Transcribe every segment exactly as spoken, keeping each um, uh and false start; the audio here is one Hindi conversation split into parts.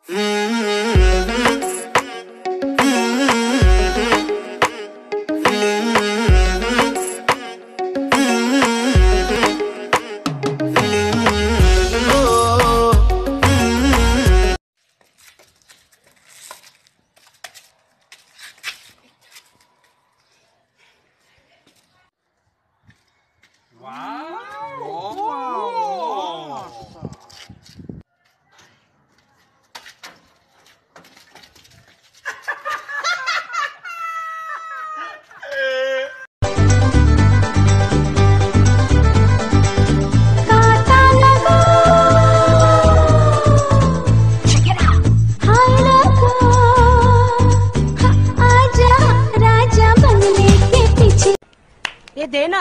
ये देना,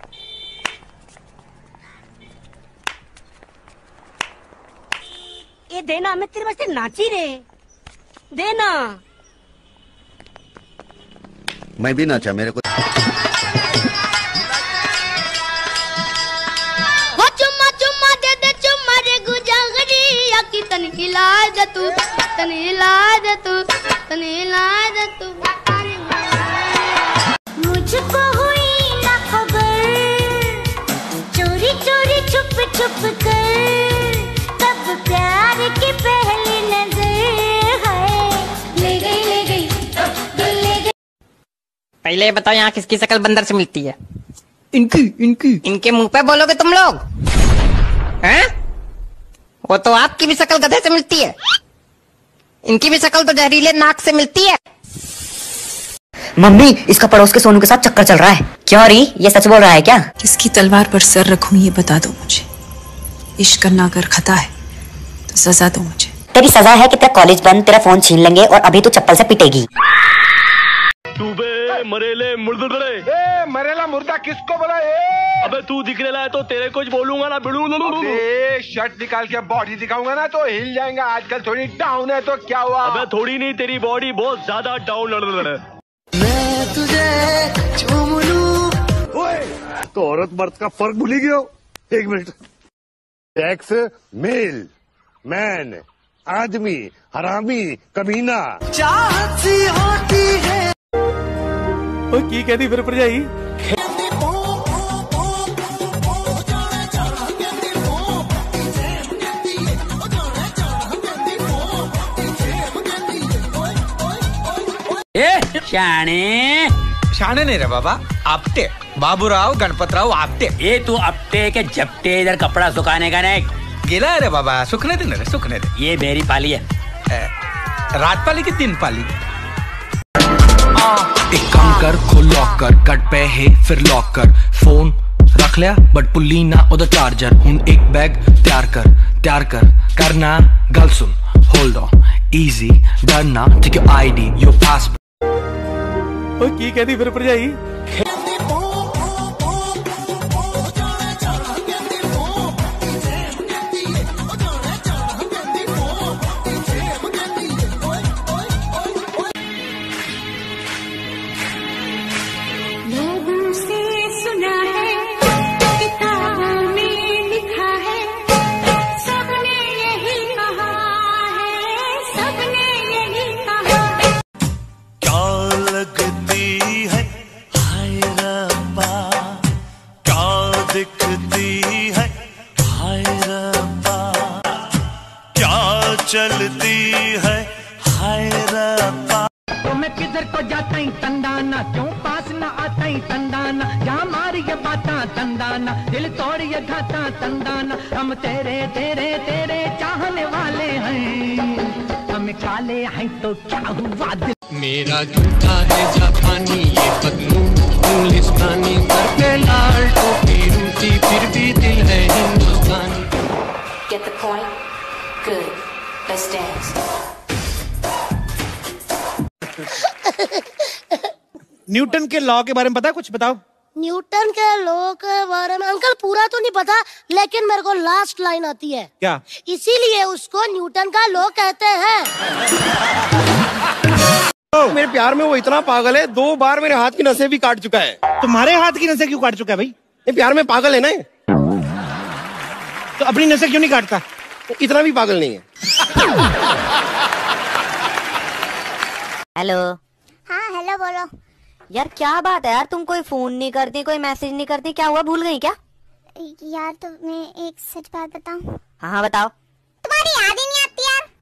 ये देना, मैं तेरे वास्ते नाची रे, देना। मैं भी नाचा, मेरे को वो चुम्मा चुम्मा दे दे चुम्मा रे गुजागरी आकी तन हिला दे तू, तन हिला दे तू, तन हिला दे तू। मुझको हुई ना खबर चोरी चोरी छुप छुप कर कब प्यार की पहली नजर है ले गई ले गई दिल ले गई। पहले ये बताओ यहाँ किसकी शक्ल बंदर से मिलती है? इनकी इनकी इनके मुंह पे बोलोगे तुम लोग हैं? वो तो आपकी भी शक्ल गधे से मिलती है, इनकी भी शक्ल तो जहरीले नाक से मिलती है। मम्मी, इसका पड़ोस के सोनू के साथ चक्कर चल रहा है। क्यों री, ये सच बोल रहा है क्या? किसकी तलवार पर सर रखूं ये बता दो मुझे। इश्क करना अगर खता है तो सजा दो मुझे। तेरी सजा है कि तेरा कॉलेज बंद, तेरा फोन छीन लेंगे और अभी तू चप्पल से पिटेगी। तू बे मरेले मुर्दे, ए मरेला मुर्दा किसको बोला? ए अबे तू दिखने लाए तो तेरे कुछ बोलूंगा ना, बिड़ूंगा। अबे शर्ट निकाल के बॉडी दिखाऊंगा ना तो हिल जाएगा। आजकल थोड़ी डाउन है तो क्या हुआ? अबे थोड़ी नहीं, तेरी बॉडी बहुत ज्यादा डाउन है। मैं तुझे चूम लूं। ओए, तो औरत मर्द का फर्क भूल ही गया हो। एक मिनट, टैक्स मेल, मैन, आदमी, हरामी, कमीना। चाहत सी होती है। ओ की कहती फिर पर जाई। ए शाणे शाणे नहीं रे बाबा, आपटे बाबूराव गणपतराव आपटे। ये तू आपटे के झपटे इधर कपड़ा सुखाने का नहीं गिला रे बाबा, सुखने दे रे, सुखने दे। ये मेरी पाली है। ए, रात पाली की तीन पाली। एक काम कर, खोल लॉक कर, कट पे है फिर लॉक कर। फोन रख लिया बट पुल्ली ना उधर चार्जर। हुन एक बैग तैयार कर, तैयार कर करना गल सुन। होल्ड ऑन इजी डरना, take your ID your passport. ओ की कहती फिर पर जाई। लोगों से सुना है, किताबों में लिखा है, सबने यही कहा है, सबने यही कहा। क्या लगती है हाय रब्बा, क्या दिखती है हाय रब्बा, क्या चलती है हाय रब्बा। तो मैं किधर को जाता ही तंदाना, क्यों पास न आता ही तंदाना, जहाँ मारी ये बाता तंदाना, दिल तोड़ ये घाता तंदाना। हम तेरे तेरे तेरे चाहने वाले हैं, हम काले हैं तो क्या हुआ दिल। मेरा जूता है जापानी, ये पगलू इंग्लिस्तानी, सर पे लाल टोपी रूसी, फिर भी दिल है हिंदुस्तानी। Get the point? Good. Let's dance. Newton के लॉ के बारे में पता है कुछ? बताओ। न्यूटन के लॉ के बारे में अंकल पूरा तो नहीं पता, लेकिन मेरे को लास्ट लाइन आती है। क्या? इसीलिए उसको न्यूटन का लॉ कहते हैं। मेरे प्यार में वो इतना पागल है, दो बार मेरे हाथ की नसें भी काट चुका है। तुम्हारे हाथ की नसें क्यों काट चुका है भाई? ये प्यार में पागल है ना, तो अपनी नसें क्यों नहीं काटता? इतना भी पागल नहीं है। हेलो। हाँ हेलो बोलो। यार क्या बात है यार, तुम कोई फोन नहीं करती, कोई मैसेज नहीं करती, क्या हुआ, भूल गई क्या? यार तुम्हें एक सच बात बताऊं? हाँ हाँ बताओ। तुम्हारी याद ही नहीं आती यार।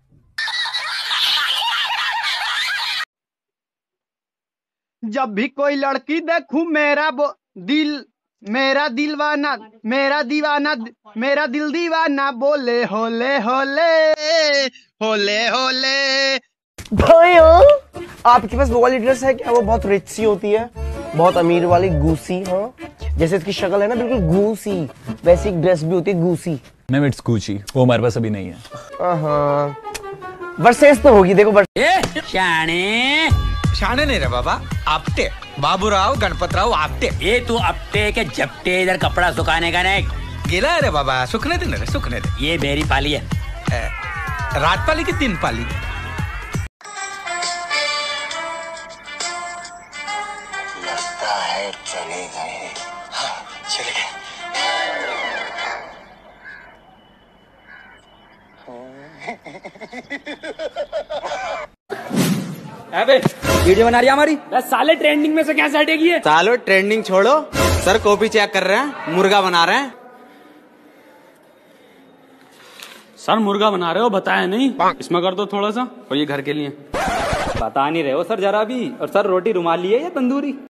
जब भी कोई लड़की देखूं मेरा वो दिल मेरा दिलवाना मेरा दीवाना मेरा दिल दीवाना बोले होले होले होले होले। भाइयों आपके पास वो वाली ड्रेस है क्या? वो बहुत रिच सी होती है, बहुत अमीर वाली गूसी। हाँ जैसे इसकी शक्ल है ना बिल्कुल गूसी, वैसी एक ड्रेस भी होती है गूसी। मैम इट्स गुची, वो हमारे पास अभी नहीं है। हाँ वर्सेस तो होगी, देखो ए शाने शाने नहीं रे बाबा, आपटे बाबूराव गणपतराव आपटे। ये तू आपटे के झपटे इधर कपड़ा सुखाने का नहीं गिला है रे बाबा, सुखने दे रे सुखने दे। ये मेरी पाली है, ए, रात पाली की तीन पाली। लगता है चले गए। हाँ, चले गए। अबे वीडियो बना रही है हमारी? साले ट्रेंडिंग में से क्या हटेगी है? सालो ट्रेंडिंग छोड़ो, सर कॉपी चेक कर रहे हैं, मुर्गा बना रहे हैं। सर मुर्गा बना रहे हो, बताया नहीं? इसमें कर दो थोड़ा सा, और ये घर के लिए। बता नहीं रहे हो सर जरा भी। और सर रोटी रुमाली है या तंदूरी?